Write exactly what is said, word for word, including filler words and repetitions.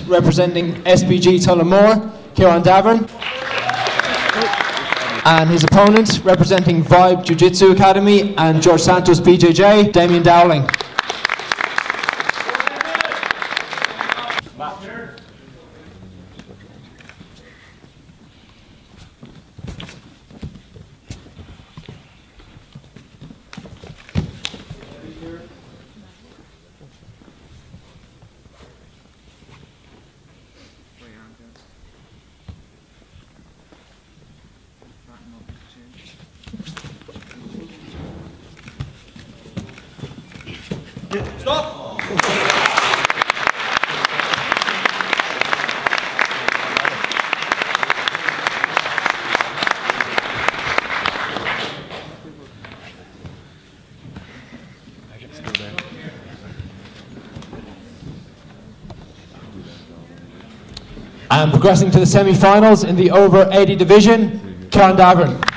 representing S B G Tullamore, Kieran Davern. And his opponent, representing Vibe Jiu-Jitsu Academy and George Santos B J J, Damien Dowling. Stop! And progressing to the semi-finals in the over eighty division, Kieran Davern.